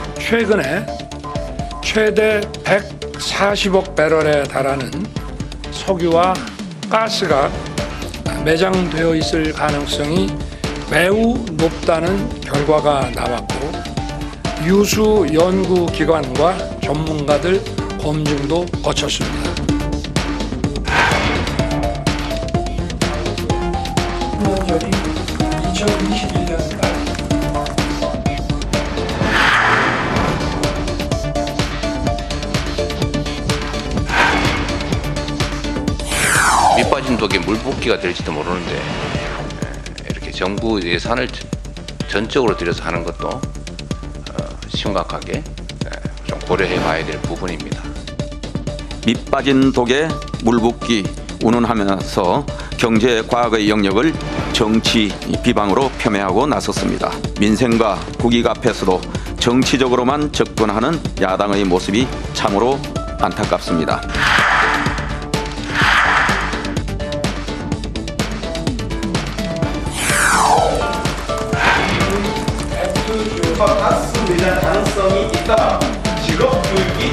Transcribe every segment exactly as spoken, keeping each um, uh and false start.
최근에 최대 백사십억 배럴에 달하는 석유와 가스가 매장되어 있을 가능성이 매우 높다는 결과가 나왔고 유수 연구기관과 전문가들 검증도 거쳤습니다. 이천이십일 년까지 밑빠진 독에 물붓기가 될지도 모르는데 이렇게 정부 예산을 전적으로 들여서 하는 것도 심각하게 좀 고려해 봐야 될 부분입니다. 밑빠진 독에 물붓기 운운하면서 경제 과학의 영역을 정치 비방으로 폄훼하고 나섰습니다. 민생과 국익 앞에서도 정치적으로만 접근하는 야당의 모습이 참으로 안타깝습니다. 가스 매장 가능성이 있다. 직업 교육이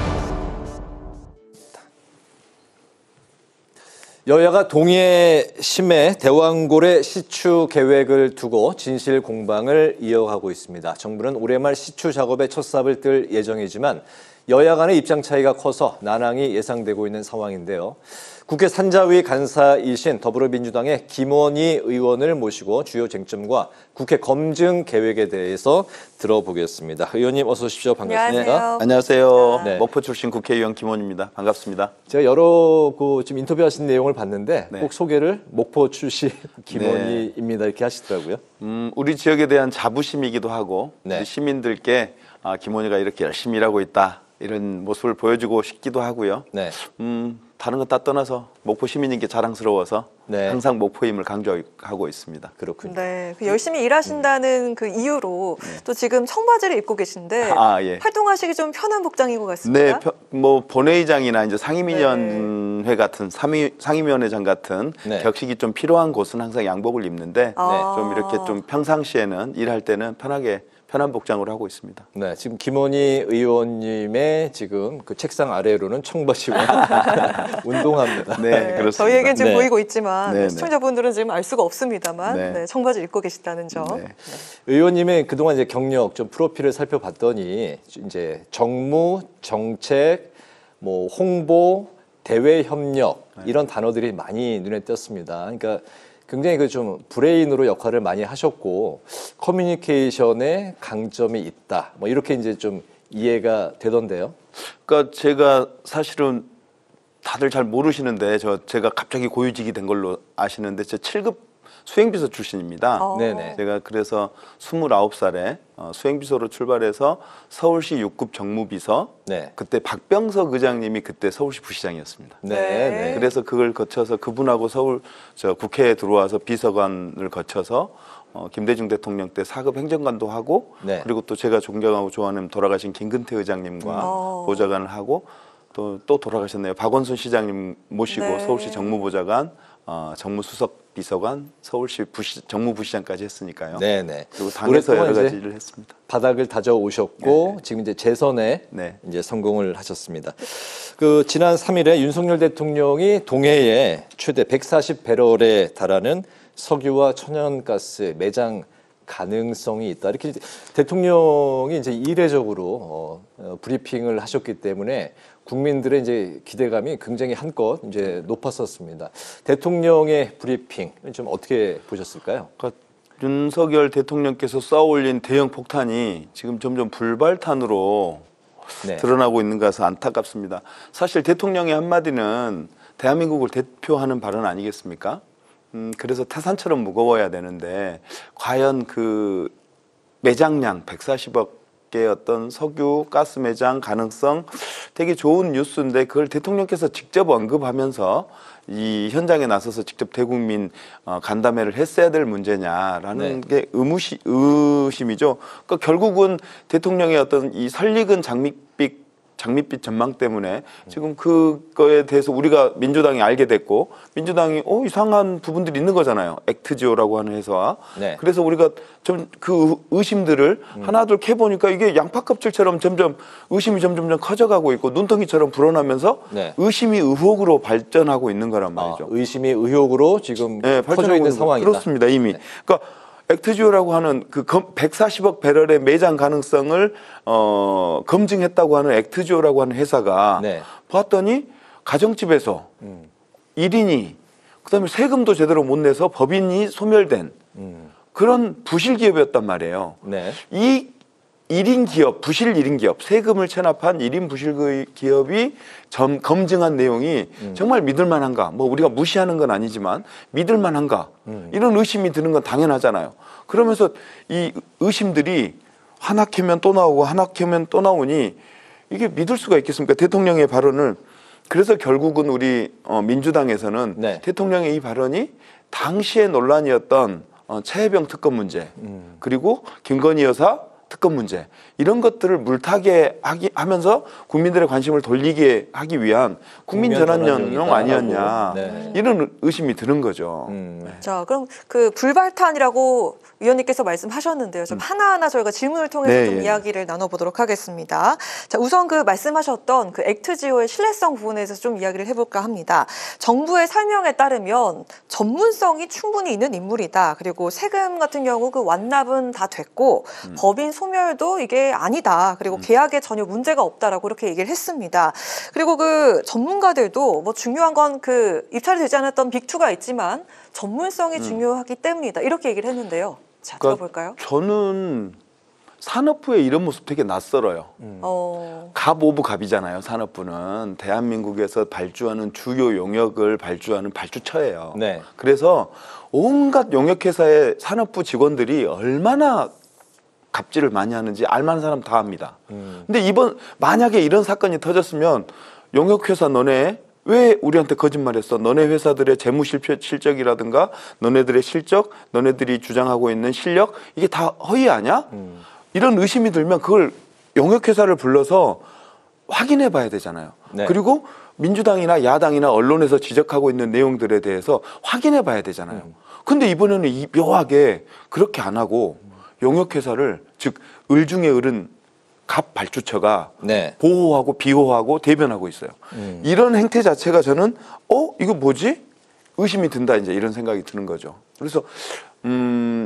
여야가 동해 심해 대왕고래 시추 계획을 두고 진실 공방을 이어가고 있습니다. 정부는 올해 말 시추 작업에 첫 삽을 뜰 예정이지만 여야 간의 입장 차이가 커서 난항이 예상되고 있는 상황인데요. 국회 산자위 간사이신 더불어민주당의 김원희 의원을 모시고 주요 쟁점과 국회 검증 계획에 대해서 들어보겠습니다. 의원님 어서 오십시오. 반갑습니다. 안녕하세요. 안녕하세요. 네. 목포 출신 국회의원 김원희입니다. 반갑습니다. 제가 여러 그 지금 인터뷰하신 내용을 봤는데 네. 꼭 소개를 목포 출신 김원희입니다 이렇게 하시더라고요. 음, 우리 지역에 대한 자부심이기도 하고 네. 우리 시민들께 아, 김원희가 이렇게 열심히 일하고 있다 이런 모습을 보여주고 싶기도 하고요. 네. 음, 다른 건 다 떠나서 목포 시민님께 자랑스러워서 네. 항상 목포임을 강조하고 있습니다. 그렇군요. 네, 그 열심히 일하신다는 그 이유로 또 지금 청바지를 입고 계신데 아, 예. 활동하시기 좀 편한 복장인 것 같습니다. 네, 펴- 뭐 본회의장이나 이제 상임위원회 같은 상임, 상임위원회장 같은 네. 격식이 좀 필요한 곳은 항상 양복을 입는데 아. 좀 이렇게 좀 평상시에는 일할 때는 편하게 편한 복장으로 하고 있습니다. 네, 지금 김원희 의원님의 지금 그 책상 아래로는 청바지와 운동화입니다. 네, 네, 그렇습니다. 저희에겐 지금 네. 보이고 있지만 네, 네. 시청자분들은 지금 알 수가 없습니다만 네. 네, 청바지 입고 계시다는 점. 네. 의원님의 그동안 이제 경력 좀 프로필을 살펴봤더니 이제 정무, 정책, 뭐 홍보, 대외 협력 이런 단어들이 많이 눈에 띄었습니다. 그러니까 굉장히 그 좀 브레인으로 역할을 많이 하셨고 커뮤니케이션에 강점이 있다. 뭐 이렇게 이제 좀 이해가 되던데요. 그러니까 제가 사실은 다들 잘 모르시는데 저 제가 갑자기 고위직이 된 걸로 아시는데 제 칠 급 수행비서 출신입니다. 어. 네네. 제가 그래서 스물아홉 살에 어, 수행비서로 출발해서 서울시 육 급 정무비서 네. 그때 박병석 의장님이 그때 서울시 부시장이었습니다. 네, 네. 네. 그래서 그걸 거쳐서 그분하고 서울 저 국회에 들어와서 비서관을 거쳐서 어, 김대중 대통령 때 사 급 행정관도 하고 네. 그리고 또 제가 존경하고 좋아하는 돌아가신 김근태 의장님과 어. 보좌관을 하고 또, 또 돌아가셨네요. 박원순 시장님 모시고 네. 서울시 정무보좌관, 어, 정무수석 비서관, 서울시 부시, 정무부시장까지 했으니까요. 네, 네. 그리고 당에서 오랫동안 여러 이제 가지 일을 했습니다. 바닥을 다져 오셨고 네. 지금 이제 재선에 네. 이제 성공을 하셨습니다. 그 지난 삼 일에 윤석열 대통령이 동해에 최대 백사십 배럴에 달하는 석유와 천연가스 매장 가능성이 있다. 이렇게 대통령이 이제 이례적으로 어, 어, 브리핑을 하셨기 때문에 국민들의 이제 기대감이 굉장히 한껏 이제 높았었습니다. 대통령의 브리핑 좀 어떻게 보셨을까요? 그러니까 윤석열 대통령께서 쏘아올린 대형 폭탄이 지금 점점 불발탄으로 네. 드러나고 있는 것은 안타깝습니다. 사실 대통령의 한마디는 대한민국을 대표하는 발언 아니겠습니까? 음, 그래서 태산처럼 무거워야 되는데 과연 그 매장량 백사십억 개의 어떤 석유 가스 매장 가능성 되게 좋은 뉴스인데 그걸 대통령께서 직접 언급하면서 이 현장에 나서서 직접 대국민 어, 간담회를 했어야 될 문제냐라는 네. 게 의무시, 의심이죠. 그러니까 결국은 대통령의 어떤 이 설익은 장밋빛 장밋빛 전망 때문에 지금 그거에 대해서 우리가 민주당이 알게 됐고 민주당이 어 이상한 부분들이 있는 거잖아요. 액트지오라고 하는 회사와. 네. 그래서 우리가 좀 그 의심들을 음. 하나둘 캐보니까 이게 양파 껍질처럼 점점 의심이 점점 커져가고 있고 눈덩이처럼 불어나면서 네. 의심이 의혹으로 발전하고 있는 거란 말이죠. 아, 의심이 의혹으로 지금 네, 커져 발전하고 있는 거- 상황이다. 그렇습니다. 이미. 그러니까 액트지오라고 하는 그 백사십억 배럴의 매장 가능성을 어, 검증했다고 하는 액트지오라고 하는 회사가 네. 봤더니 가정집에서 음. 일 인이 그다음에 세금도 제대로 못 내서 법인이 소멸된 음. 그런 부실 기업이었단 말이에요. 네. 이 일 인 기업, 부실 일 인 기업, 세금을 체납한 일 인 부실 기업이 점, 검증한 내용이 음. 정말 믿을만한가? 뭐 우리가 무시하는 건 아니지만 믿을만한가? 음. 이런 의심이 드는 건 당연하잖아요. 그러면서 이 의심들이 하나 캐면 또 나오고 하나 캐면 또 나오니 이게 믿을 수가 있겠습니까? 대통령의 발언을 그래서 결국은 우리 어, 민주당에서는 네. 대통령의 이 발언이 당시의 논란이었던 어, 최혜병 특검 문제 음. 그리고 김건희 여사 특검 문제 이런 것들을 물타게 하기, 하면서 국민들의 관심을 돌리게 하기 위한 국민 전환연령 아니었냐 네. 이런 의심이 드는 거죠. 음. 자, 그럼 그 불발탄이라고 위원님께서 말씀하셨는데요. 좀 하나하나 저희가 질문을 통해서 네, 좀 예. 이야기를 나눠보도록 하겠습니다. 자, 우선 그 말씀하셨던 그 액트지오의 신뢰성 부분에서 좀 이야기를 해볼까 합니다. 정부의 설명에 따르면 전문성이 충분히 있는 인물이다. 그리고 세금 같은 경우 그 완납은 다 됐고 음. 법인 소멸도 이게 아니다. 그리고 계약에 전혀 문제가 없다라고 이렇게 얘기를 했습니다. 그리고 그 전문가들도 뭐 중요한 건 그 입찰이 되지 않았던 빅투가 있지만 전문성이 중요하기 때문이다. 이렇게 얘기를 했는데요. 자, 음. 그러니까 들어볼까요? 저는 산업부의 이런 모습 되게 낯설어요. 어, 갑 오브 갑이잖아요. 산업부는 대한민국에서 발주하는 주요 용역을 발주하는 발주처예요. 네. 그래서 온갖 용역회사의 산업부 직원들이 얼마나 갑질을 많이 하는지 알만한 사람 다 압니다. 음. 근데 이번 만약에 이런 사건이 터졌으면 용역회사 너네 왜 우리한테 거짓말했어? 너네 회사들의 재무 실패, 실적이라든가 너네들의 실적, 너네들이 주장하고 있는 실력 이게 다 허위 아니야? 음. 이런 의심이 들면 그걸 용역회사를 불러서 확인해 봐야 되잖아요. 네. 그리고 민주당이나 야당이나 언론에서 지적하고 있는 내용들에 대해서 확인해 봐야 되잖아요. 음. 근데 이번에는 이 묘하게 그렇게 안 하고 용역회사를 즉 을 중에 을은 갑 발주처가 네. 보호하고 비호하고 대변하고 있어요. 음. 이런 행태 자체가 저는 어 이거 뭐지 의심이 든다 이제 이런 생각이 드는 거죠. 그래서 음,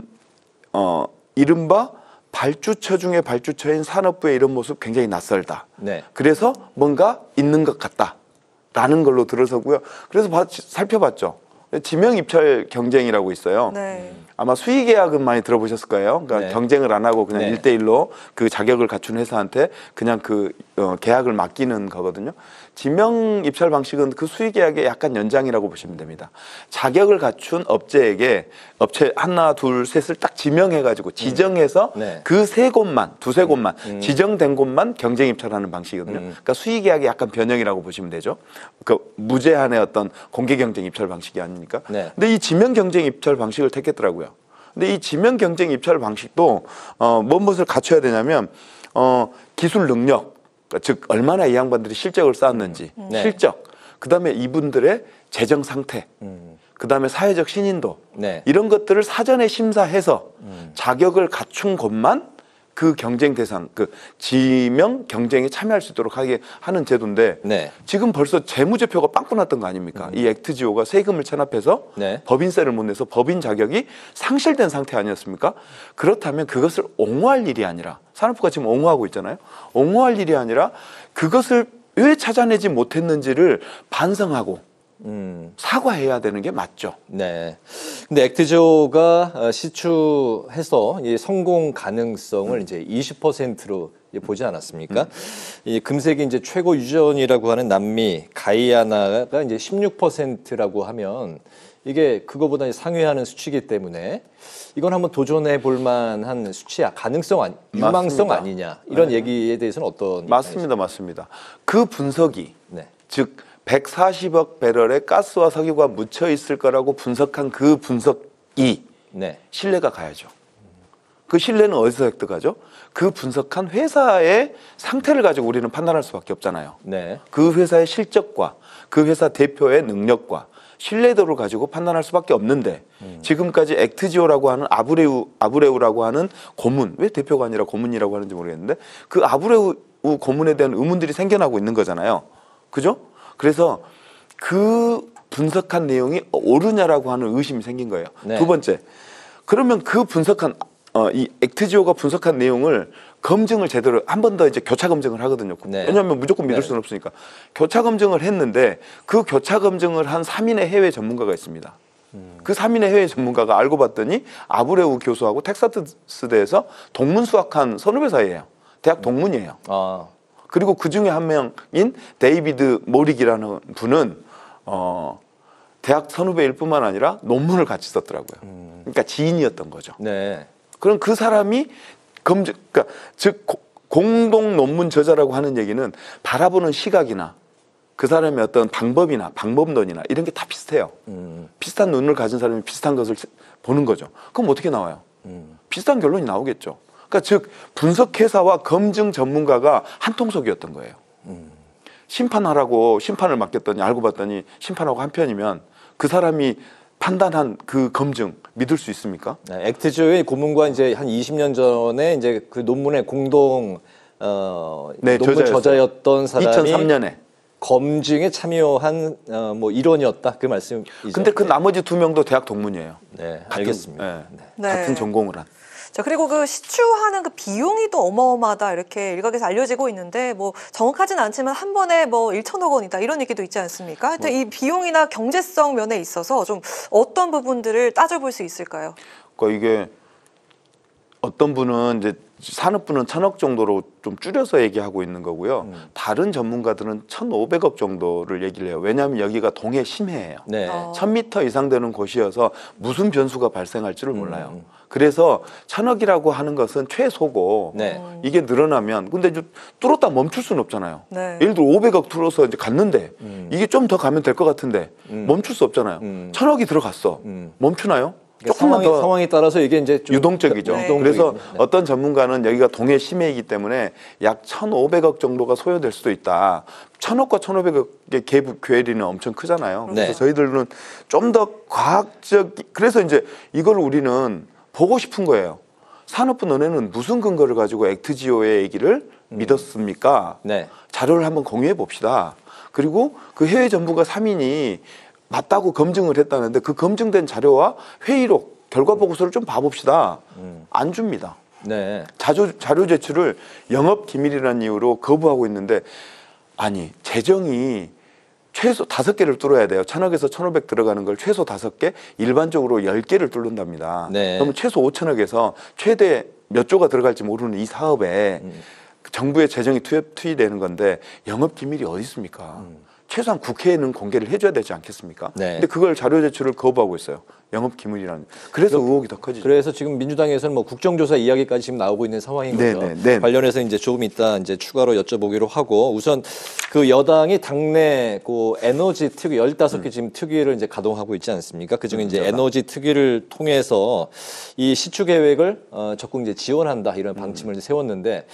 어 이른바 발주처 중에 발주처인 산업부의 이런 모습 굉장히 낯설다. 네. 그래서 뭔가 있는 것 같다라는 걸로 들어서고요. 그래서 봐- 살펴봤죠. 지명 입찰 경쟁이라고 있어요. 네. 아마 수의 계약은 많이 들어보셨을 거예요. 그러니까 네. 경쟁을 안 하고 그냥 네. 일 대일로 그 자격을 갖춘 회사한테 그냥 그 어, 계약을 맡기는 거거든요. 지명 입찰 방식은 그 수의 계약의 약간 연장이라고 보시면 됩니다. 자격을 갖춘 업체에게 업체 하나, 둘, 셋을 딱 지명해가지고 지정해서 네. 그 세 곳만, 두세 곳만 음. 지정된 곳만 경쟁 입찰하는 방식이거든요. 음. 그러니까 수의 계약의 약간 변형이라고 보시면 되죠. 그 무제한의 어떤 공개 경쟁 입찰 방식이 아니니까. 네. 근데 이 지명 경쟁 입찰 방식을 택했더라고요. 근데 이 지명 경쟁 입찰 방식도 어, 무엇을 갖춰야 되냐면 어, 기술 능력, 즉 얼마나 이 양반들이 실적을 쌓았는지 네. 실적, 그다음에 이분들의 재정 상태, 음. 그다음에 사회적 신인도 네. 이런 것들을 사전에 심사해서 음. 자격을 갖춘 곳만 그 경쟁 대상, 그 지명 경쟁에 참여할 수 있도록 하게 하는 제도인데 네. 지금 벌써 재무제표가 빵꾸 났던 거 아닙니까? 이 액트지오가 세금을 체납해서 네. 법인세를 못 내서 법인 자격이 상실된 상태 아니었습니까? 그렇다면 그것을 옹호할 일이 아니라 산업부가 지금 옹호하고 있잖아요. 옹호할 일이 아니라 그것을 왜 찾아내지 못했는지를 반성하고 음. 사과해야 되는 게 맞죠. 네. 근데 액트지오가 어, 시추해서 이 성공 가능성을 이제 이십 퍼센트로 보지 않았습니까? 이 금색이 이제 최고 유전이라고 하는 남미 가이아나가 이제 십육 퍼센트라고 하면 이게 그거보다 상회하는 수치이기 때문에 이건 한번 도전해 볼 만한 수치야. 가능성 아니, 유망성 맞습니다. 아니냐. 이런 네. 얘기에 대해서는 어떤 맞습니다, 맞습니다. 그 분석이 네. 즉 백사십억 배럴의 가스와 석유가 묻혀 있을 거라고 분석한 그 분석이 네. 신뢰가 가야죠. 그 신뢰는 어디서 획득하죠? 그 분석한 회사의 상태를 가지고 우리는 판단할 수밖에 없잖아요. 네. 그 회사의 실적과 그 회사 대표의 능력과 신뢰도를 가지고 판단할 수밖에 없는데 음. 지금까지 액트지오라고 하는 아브레우, 아브레우라고 하는 고문, 왜 대표가 아니라 고문이라고 하는지 모르겠는데 그 아브레우 고문에 대한 의문들이 생겨나고 있는 거잖아요. 그죠? 그래서 그 분석한 내용이 옳으냐라고 하는 의심이 생긴 거예요. 네. 두 번째, 그러면 그 분석한 어, 이 액트지오가 분석한 내용을 검증을 제대로 한 번 더 이제 교차 검증을 하거든요. 네. 왜냐하면 무조건 믿을 네. 수는 없으니까. 교차 검증을 했는데 그 교차 검증을 한 삼 인의 해외 전문가가 있습니다. 음. 그 삼 인의 해외 전문가가 알고 봤더니 아브레우 교수하고 텍사스대에서 동문 수학한 선후배 사이예요. 대학 동문이에요. 아. 그리고 그 중에 한 명인 데이비드 모릭이라는 분은 어, 대학 선후배일 뿐만 아니라 논문을 같이 썼더라고요. 음. 그러니까 지인이었던 거죠. 네. 그럼 그 사람이 검증, 그러니까 즉 고, 공동 논문 저자라고 하는 얘기는 바라보는 시각이나 그 사람의 어떤 방법이나 방법론이나 이런 게 다 비슷해요. 음. 비슷한 눈을 가진 사람이 비슷한 것을 보는 거죠. 그럼 어떻게 나와요? 음. 비슷한 결론이 나오겠죠. 그러니까 즉 분석회사와 검증 전문가가 한 통속이었던 거예요. 음. 심판하라고 심판을 맡겼더니 알고 봤더니 심판하고 한 편이면 그 사람이 판단한 그 검증 믿을 수 있습니까? 네, 액트지오의 고문과 이제 한 이십 년 전에 이제 그 논문의 공동 어, 네, 논문 저자였어요. 저자였던 사람이 이천삼 년에 검증에 참여한 어, 뭐 일원이었다 그 말씀이죠. 근데 그 나머지 두 명도 대학 동문이에요. 네, 같은, 알겠습니다. 네, 네. 같은 전공을 한. 자, 그리고 그 시추하는 그 비용이 또 어마어마하다 이렇게 일각에서 알려지고 있는데 뭐 정확하진 않지만 한 번에 뭐 일천억 원이다 이런 얘기도 있지 않습니까? 하여튼 뭐. 이 비용이나 경제성 면에 있어서 좀 어떤 부분들을 따져볼 수 있을까요? 그러니까 이게 어떤 분은 이제 산업부는 천억 정도로 좀 줄여서 얘기하고 있는 거고요. 음. 다른 전문가들은 천오백억 정도를 얘기를 해요. 왜냐하면 여기가 동해 심해예요. 네. 어. 천 미터 이상 되는 곳이어서 무슨 변수가 발생할지를 몰라요. 음. 그래서 천억이라고 하는 것은 최소고 네. 이게 늘어나면 근데 이제 뚫었다 멈출 수는 없잖아요. 네. 예를 들어 오백억 뚫어서 이제 갔는데 음. 이게 좀 더 가면 될 것 같은데 음. 멈출 수 없잖아요. 음. 천억이 들어갔어. 음. 멈추나요? 조금만 상황이, 더 상황에 따라서 이게 이제 좀 유동적이죠. 네. 그래서 네. 어떤 전문가는 여기가 동해 심해이기 때문에 약 천오백억 정도가 소요될 수도 있다. 천억과 천오백억의 갭 괴리는 엄청 크잖아요. 그래서 네. 저희들은 좀 더 과학적 그래서 이제 이걸 우리는 보고 싶은 거예요. 산업부 너네는 무슨 근거를 가지고 액트지오의 얘기를 음. 믿었습니까? 네. 자료를 한번 공유해 봅시다. 그리고 그 해외 전문가 삼 인이 맞다고 검증을 했다는데 그 검증된 자료와 회의록, 결과 보고서를 좀 봐봅시다. 음. 안 줍니다. 네. 자료, 자료 제출을 영업 기밀이라는 이유로 거부하고 있는데 아니 재정이 최소 다섯 개를 뚫어야 돼요. 천억에서 천오백 들어가는 걸 최소 다섯 개, 일반적으로 열 개를 뚫는답니다. 네. 그러면 최소 오천억에서 최대 몇 조가 들어갈지 모르는 이 사업에 음. 정부의 재정이 투여, 투입되는 건데 영업 기밀이 어디 있습니까? 음. 최소한 국회에는 공개를 해줘야 되지 않겠습니까? 네. 근데 그걸 자료 제출을 거부하고 있어요. 영업 기밀이라는. 그래서 의혹이 더 커지죠. 그래서 지금 민주당에서는 뭐 국정조사 이야기까지 지금 나오고 있는 상황인 거죠. 네네, 네네. 관련해서 이제 조금 이따 이제 추가로 여쭤보기로 하고 우선 그 여당이 당내 그 에너지 특위 열다섯 개 음. 지금 특위를 이제 가동하고 있지 않습니까? 그 중에 음, 이제 여당. 에너지 특위를 통해서 이 시추 계획을 어, 적극 이제 지원한다 이런 방침을 음. 세웠는데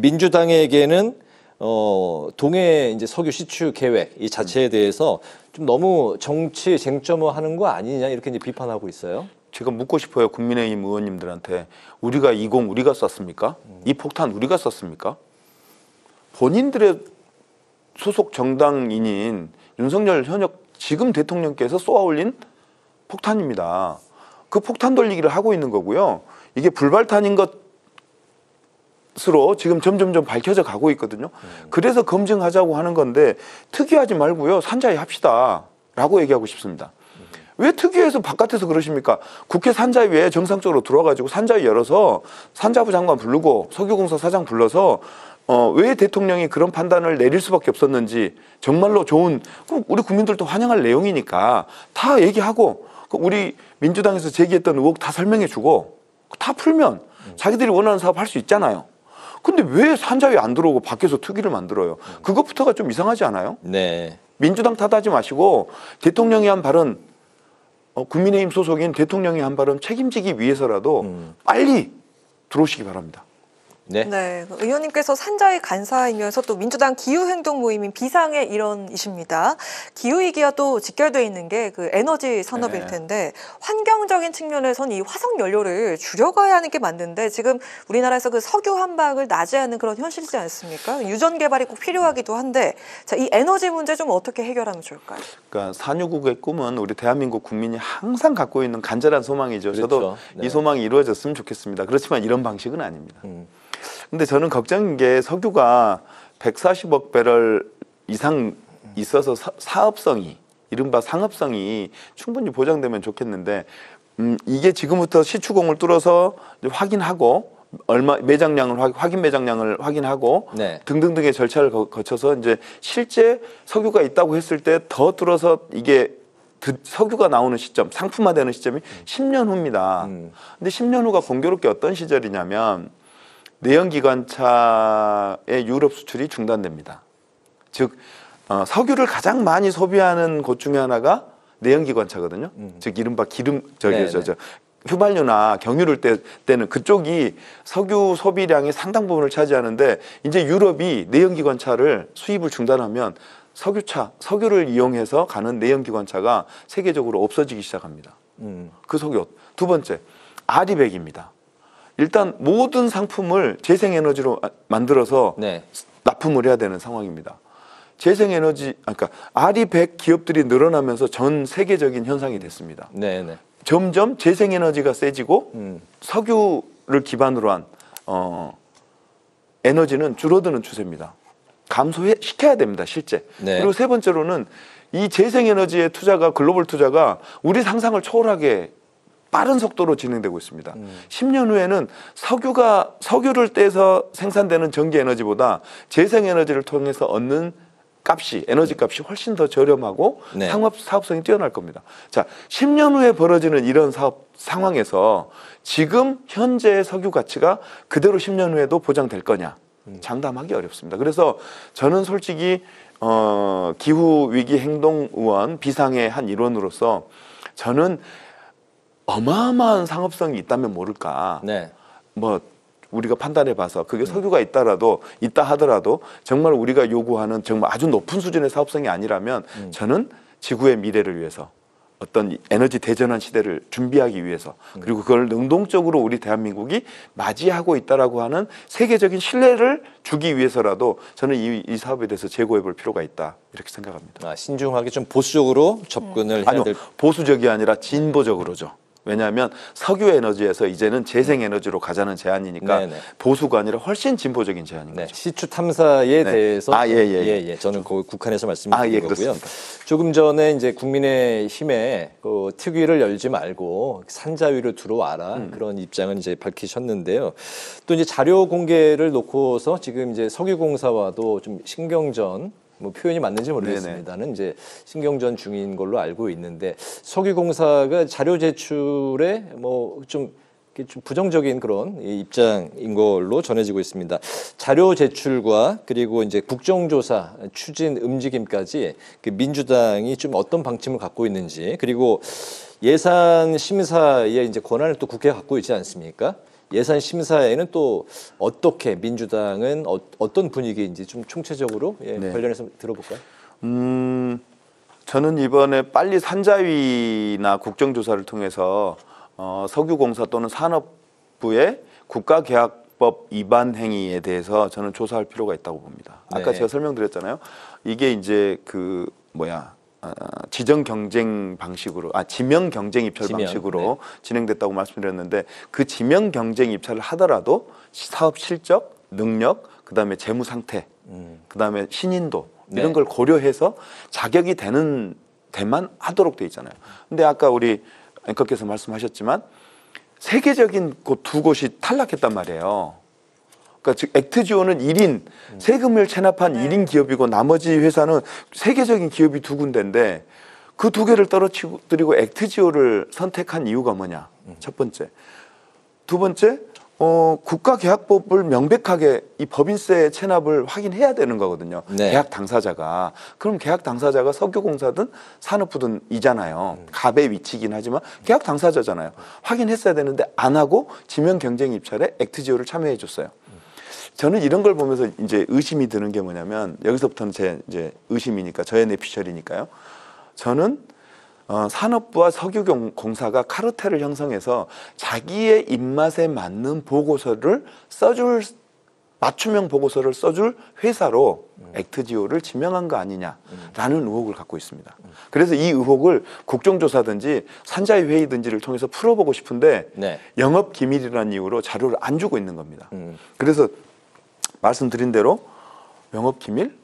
민주당에게는 어, 동해 이제 석유 시추 계획 이 자체에 대해서 좀 너무 정치 쟁점화하는 거 아니냐 이렇게 이제 비판하고 있어요. 제가 묻고 싶어요. 국민의힘 의원님들한테 우리가 이 공 우리가 쐈습니까? 음. 이 폭탄 우리가 쐈습니까? 본인들의 소속 정당인인 윤석열 현역 지금 대통령께서 쏘아올린 폭탄입니다. 그 폭탄 돌리기를 하고 있는 거고요. 이게 불발탄인 것 스로 지금 점점점 밝혀져 가고 있거든요. 음. 그래서 검증하자고 하는 건데 특이하지 말고요. 산자위 합시다 라고 얘기하고 싶습니다. 음. 왜 특위에서 바깥에서 그러십니까? 국회 산자위에 정상적으로 들어와가지고 산자위 열어서 산자부 장관 부르고 석유공사 사장 불러서 어, 왜 대통령이 그런 판단을 내릴 수밖에 없었는지 정말로 좋은 우리 국민들도 환영할 내용이니까 다 얘기하고 우리 민주당에서 제기했던 의혹 다 설명해주고 다 풀면 음. 자기들이 원하는 사업 할 수 있잖아요. 근데 왜 산자위 안 들어오고 밖에서 특위를 만들어요? 그것부터가 좀 이상하지 않아요? 네. 민주당 탓하지 마시고 대통령이 한 발언, 어, 국민의힘 소속인 대통령이 한 발언 책임지기 위해서라도 음. 빨리 들어오시기 바랍니다. 네. 네, 의원님께서 산자의 간사이면서 또 민주당 기후행동 모임인 비상의 일원이십니다. 기후위기와 또 직결되어 있는 게 그 에너지 산업일 네. 텐데 환경적인 측면에선 이 화석 연료를 줄여가야 하는 게 맞는데 지금 우리나라에서 그 석유 한방을 낮이하는 그런 현실이지 않습니까? 유전 개발이 꼭 필요하기도 한데 자, 이 에너지 문제 좀 어떻게 해결하면 좋을까요? 그러니까 산유국의 꿈은 우리 대한민국 국민이 항상 갖고 있는 간절한 소망이죠. 저도 그렇죠. 네. 이 소망이 이루어졌으면 좋겠습니다. 그렇지만 이런 방식은 아닙니다. 음. 근데 저는 걱정인 게 석유가 백사십억 배럴 이상 있어서 사, 사업성이 이른바 상업성이 충분히 보장되면 좋겠는데 음, 이게 지금부터 시추공을 뚫어서 이제 확인하고 얼마 매장량을 확, 확인 매장량을 확인하고 네. 등등등의 절차를 거, 거쳐서 이제 실제 석유가 있다고 했을 때 더 뚫어서 이게 드, 석유가 나오는 시점, 상품화되는 시점이 십 년 후입니다. 음. 근데 십 년 후가 공교롭게 어떤 시절이냐면 내연기관차의 유럽 수출이 중단됩니다. 즉 어, 석유를 가장 많이 소비하는 곳 중에 하나가 내연기관차거든요. 음. 즉 이른바 기름 저기 네네. 저, 저 휘발유나 경유를 때, 때는 그쪽이 석유 소비량의 상당 부분을 차지하는데 이제 유럽이 내연기관차를 수입을 중단하면 석유차, 석유를 이용해서 가는 내연기관차가 세계적으로 없어지기 시작합니다. 음. 그 석유. 두 번째, 아리백입니다. 일단 모든 상품을 재생에너지로 만들어서 네. 납품을 해야 되는 상황입니다. 재생에너지, 그러니까 아리백 기업들이 늘어나면서 전 세계적인 현상이 됐습니다. 네, 네. 점점 재생에너지가 세지고 음. 석유를 기반으로 한 어, 에너지는 줄어드는 추세입니다. 감소시켜야 됩니다, 실제. 네. 그리고 세 번째로는 이 재생에너지의 투자가 글로벌 투자가 우리 상상을 초월하게 빠른 속도로 진행되고 있습니다. 음. 십 년 후에는 석유가 석유를 떼서 생산되는 전기 에너지보다 재생에너지를 통해서 얻는 값이 에너지 값이 훨씬 더 저렴하고 네. 상업 사업성이 뛰어날 겁니다. 자, 십 년 후에 벌어지는 이런 사업 상황에서 지금 현재의 석유 가치가 그대로 십 년 후에도 보장될 거냐? 장담하기 어렵습니다. 그래서 저는 솔직히 어, 기후 위기 행동 의원 비상의 한 일원으로서 저는 어마어마한 상업성이 있다면 모를까. 네. 뭐 우리가 판단해봐서 그게 석유가 있다라도 있다 하더라도 정말 우리가 요구하는 정말 아주 높은 수준의 사업성이 아니라면 음. 저는 지구의 미래를 위해서 어떤 에너지 대전환 시대를 준비하기 위해서 그리고 그걸 능동적으로 우리 대한민국이 맞이하고 있다라고 하는 세계적인 신뢰를 주기 위해서라도 저는 이, 이 사업에 대해서 재고해 볼 필요가 있다 이렇게 생각합니다. 아, 신중하게 좀 보수적으로 접근을 해야 아니요, 될. 보수적이 아니라 진보적으로죠. 왜냐하면 석유 에너지에서 이제는 재생 에너지로 가자는 제안이니까 네네. 보수가 아니라 훨씬 진보적인 제안인 네, 거죠. 시추 탐사에 네. 대해서 아, 예, 예, 예. 예, 저는 거기 국한에서 말씀드린 아, 예, 거고요. 그렇습니다. 조금 전에 이제 국민의힘에 그 특위를 열지 말고 산자위로 들어와라 음. 그런 입장을 이제 밝히셨는데요. 또 이제 자료 공개를 놓고서 지금 이제 석유공사와도 좀 신경전. 뭐 표현이 맞는지 모르겠습니다는 이제 신경전 중인 걸로 알고 있는데 석유공사가 자료 제출에 뭐 좀 좀 부정적인 그런 입장인 걸로 전해지고 있습니다. 자료 제출과 그리고 이제 국정조사 추진 움직임까지 그 민주당이 좀 어떤 방침을 갖고 있는지 그리고 예산 심사에 이제 권한을 또 국회가 갖고 있지 않습니까? 예산 심사에는 또 어떻게 민주당은 어, 어떤 분위기인지 좀 총체적으로 예, 네. 관련해서 들어볼까요? 음, 저는 이번에 빨리 산자위나 국정조사를 통해서 어, 석유공사 또는 산업부의 국가계약법 위반 행위에 대해서 저는 조사할 필요가 있다고 봅니다. 아까 네. 제가 설명드렸잖아요. 이게 이제 그 뭐야 어, 지정 경쟁 방식으로 아 지명 경쟁 입찰 지명, 방식으로 네. 진행됐다고 말씀드렸는데 그 지명 경쟁 입찰을 하더라도 사업 실적, 능력, 그다음에 재무 상태, 음. 그다음에 신인도 네. 이런 걸 고려해서 자격이 되는 데만 하도록 돼 있잖아요. 근데 아까 우리 앵커께서 말씀하셨지만 세계적인 곳 두 곳이 탈락했단 말이에요. 그러니까 즉 액트지오는 일 인 세금을 체납한 일 인 기업이고 나머지 회사는 세계적인 기업이 두 군데인데 그 두 개를 떨어뜨리고 액트지오를 선택한 이유가 뭐냐? 첫 번째. 두 번째, 어, 국가계약법을 명백하게 이 법인세 체납을 확인해야 되는 거거든요. 네. 계약 당사자가. 그럼 계약 당사자가 석유공사든 산업부든 이잖아요. 갑의 위치긴 하지만 계약 당사자잖아요. 확인했어야 되는데 안 하고 지명 경쟁 입찰에 액트지오를 참여해 줬어요. 저는 이런 걸 보면서 이제 의심이 드는 게 뭐냐면 여기서부터는 제 이제 의심이니까 저의 뇌피셜이니까요. 저는 어, 산업부와 석유공사가 카르텔을 형성해서 자기의 입맛에 맞는 보고서를 써줄 맞춤형 보고서를 써줄 회사로 액트지오를 지명한 거 아니냐라는 의혹을 갖고 있습니다. 그래서 이 의혹을 국정조사든지 산자위 회의든지를 통해서 풀어보고 싶은데 네. 영업기밀이라는 이유로 자료를 안 주고 있는 겁니다. 음. 그래서 말씀드린 대로 영업기밀?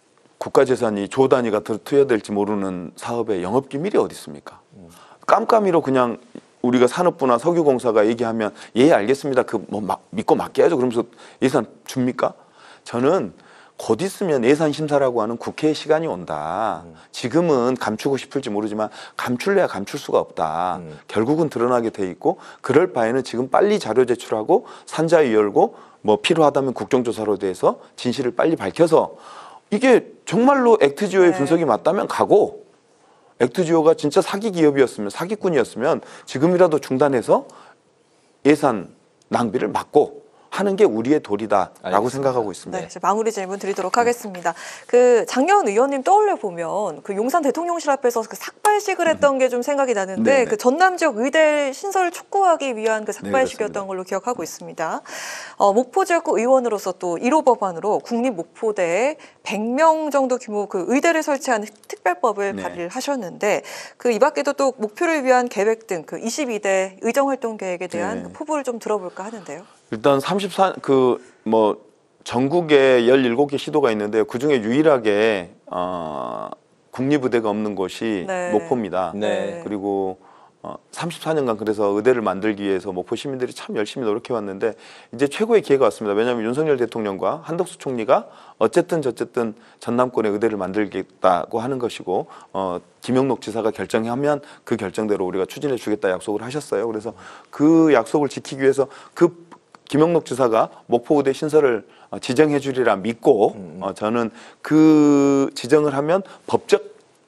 국가재산이 조 단위가 투여될지 모르는 사업에 영업기밀이 어디 있습니까? 깜깜이로 그냥 우리가 산업부나 석유공사가 얘기하면 예 알겠습니다. 그 뭐 믿고 맡겨야죠. 그러면서 예산 줍니까? 저는 곧 있으면 예산심사라고 하는 국회의 시간이 온다. 지금은 감추고 싶을지 모르지만 감출래야 감출 수가 없다. 음. 결국은 드러나게 돼 있고 그럴 바에는 지금 빨리 자료 제출하고 산자위 열고 뭐 필요하다면 국정조사로 돼서 진실을 빨리 밝혀서 이게 정말로 액트지오의 네. 분석이 맞다면 가고 액트지오가 진짜 사기 기업이었으면 사기꾼이었으면 지금이라도 중단해서 예산 낭비를 막고 하는 게 우리의 도리다라고 알겠습니다. 생각하고 있습니다. 네, 이제 마무리 질문 드리도록 하겠습니다. 그 장려은 의원님 떠올려 보면 그 용산 대통령실 앞에서 그 삭발식을 했던 게 좀 생각이 나는데 네네. 그 전남 지역 의대 신설을 촉구하기 위한 그 삭발식이었던 그렇습니다. 걸로 기억하고 있습니다. 어, 목포 지역구 의원으로서 또 일 호 법안으로 국립 목포대에 백 명 정도 규모 그 의대를 설치하는 특별법을 네. 발의를 하셨는데 그 이 밖에도 또 목표를 위한 계획 등 그 이십이 대 의정 활동 계획에 대한 네. 그 포부를 좀 들어볼까 하는데요. 일단 삼십사 그 뭐 전국에 열일곱 개 시도가 있는데요. 그중에 유일하게 어, 국립의대가 없는 곳이 네. 목포입니다. 네. 그리고 어, 삼십사 년간 그래서 의대를 만들기 위해서 목포 시민들이 참 열심히 노력해 왔는데 이제 최고의 기회가 왔습니다. 왜냐하면 윤석열 대통령과 한덕수 총리가 어쨌든 저쨌든 전남권에 의대를 만들겠다고 하는 것이고 어, 김영록 지사가 결정하면 그 결정대로 우리가 추진해 주겠다 약속을 하셨어요. 그래서 그 약속을 지키기 위해서 그 김영록 지사가 목포의대 신설을 지정해 주리라 믿고 어, 저는 그 지정을 하면 법적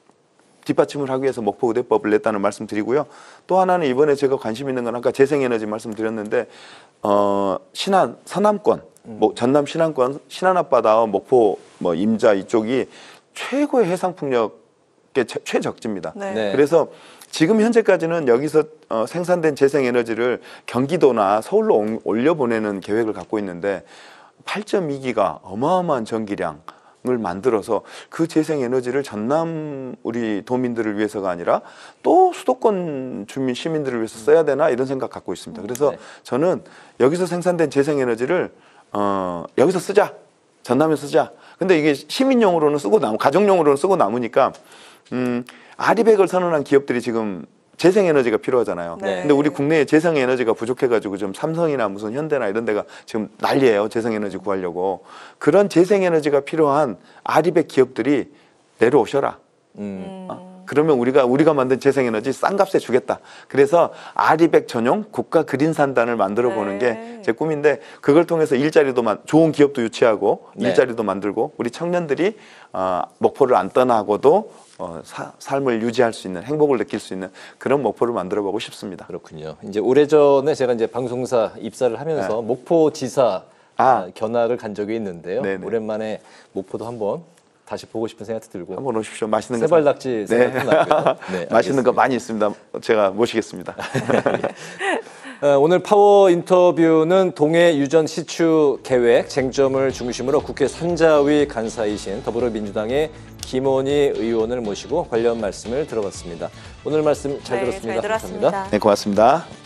뒷받침을 하기 위해서 목포의대법을 냈다는 말씀 드리고요. 또 하나는 이번에 제가 관심 있는 건 아까 재생에너지 말씀드렸는데 어, 신안 서남권 뭐 전남 신안권 신안 앞바다와 목포 뭐 임자 이쪽이 최고의 해상 풍력의 최, 최적지입니다. 네. 네. 그래서 지금 현재까지는 여기서 어, 생산된 재생에너지를 경기도나 서울로 옮- 올려보내는 계획을 갖고 있는데 팔 점 이 기가 어마어마한 전기량을 만들어서 그 재생에너지를 전남 우리 도민들을 위해서가 아니라 또 수도권 주민 시민들을 위해서 써야 되나 이런 생각 갖고 있습니다. 그래서 네. 저는 여기서 생산된 재생에너지를 어, 여기서 쓰자. 전남에 쓰자. 근데 이게 시민용으로는 쓰고 남 가정용으로는 쓰고 남으니까 음, 아리백을 선언한 기업들이 지금 재생에너지가 필요하잖아요. 네. 근데 우리 국내에 재생에너지가 부족해가지고 좀 삼성이나 무슨 현대나 이런 데가 지금 난리예요. 재생에너지 구하려고. 그런 재생에너지가 필요한 아리백 기업들이 내려오셔라. 음. 어? 그러면 우리가 우리가 만든 재생에너지 싼 값에 주겠다. 그래서 아리백 전용 국가 그린산단을 만들어 보는 네. 게 제 꿈인데 그걸 통해서 일자리도 만, 좋은 기업도 유치하고 네. 일자리도 만들고 우리 청년들이 어, 목포를 안 떠나고도 어, 사, 삶을 유지할 수 있는 행복을 느낄 수 있는 그런 목포를 만들어 보고 싶습니다. 그렇군요. 이제 오래전에 제가 이제 방송사 입사를 하면서 목포지사 아. 아, 견학을 간 적이 있는데요. 네네. 오랜만에 목포도 한번 다시 보고 싶은 생각도 들고 한번 오십시오. 맛있는 거 세발낙지 네. 생각도 나고요. 네, 맛있는 거 알겠습니다. 많이 있습니다. 제가 모시겠습니다. 어, 오늘 파워 인터뷰는 동해 유전 시추 계획 쟁점을 중심으로 국회 산자위 간사이신 더불어민주당의 김원희 의원을 모시고 관련 말씀을 들어봤습니다. 오늘 말씀 잘 네, 들었습니다. 잘 들었습니다. 감사합니다. 네, 고맙습니다.